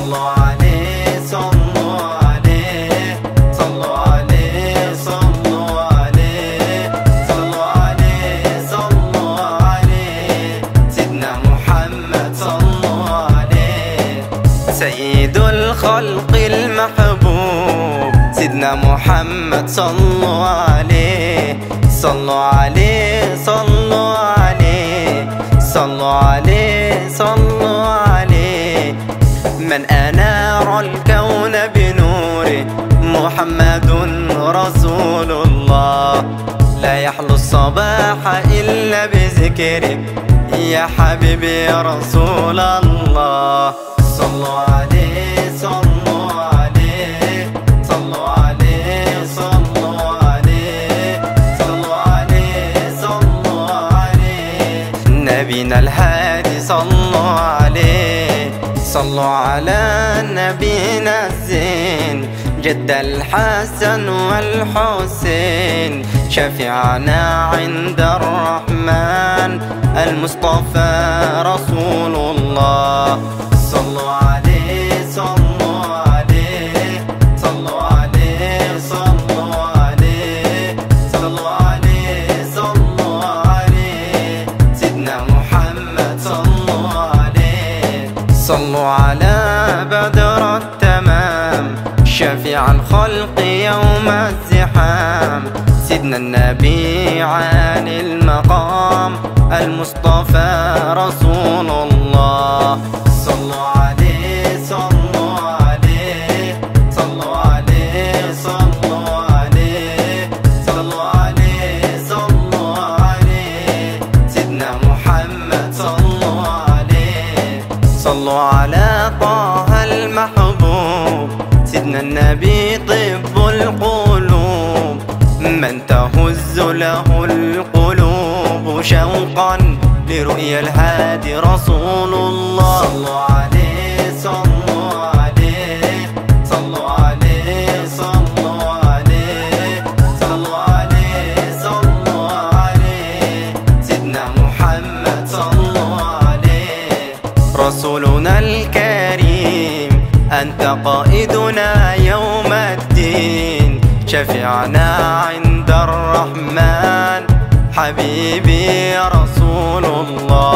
صلوا عليه صلوا عليه صلوا عليه صلوا عليه صلوا عليه صلوا عليه سيدنا محمد صلوا عليه سيد الخلق المحبوب سيدنا محمد صلوا عليه صلوا عليه صلوا عليه صلوا عليه صلوا عليه من أنار الكون بنوره محمد رسول الله لا يحلو الصباح إلا بذكرك يا حبيبي يا رسول الله صلوا عليه صلوا عليه صلوا عليه صلوا عليه صلوا عليه صلوا عليه نبينا الهادي صلوا عليه صلوا على نبينا الزين جد الحسن والحسين شفيعنا عند الرحمن المصطفى رسول الله صلوا عليه صلوا عليه صلوا عليه صلوا عليه صلوا عليه صلوا عليه سيدنا محمد صلوا عليه صلوا على بدر التمام شفيع الخلق يوم الزحام سيدنا النبي عالي المقام المصطفى رسول الله صلوا عليه صلوا عليه صلوا عليه صلوا عليه صلوا عليه صلوا عليه سيدنا محمد صلوا عليه صلوا على طه المحبوب سيدنا النبي طب القلوب من تهز له القلوب شوقا لرؤيا الهادي رسول الله صلوا عليه صلوا عليه صلوا عليه صلوا عليه صلوا عليه صلوا عليه سيدنا محمد صلوا عليه رسولنا الكريم أنت قائدنا يوم الدين شفيعنا عند الرحمن حبيبي يا رسول الله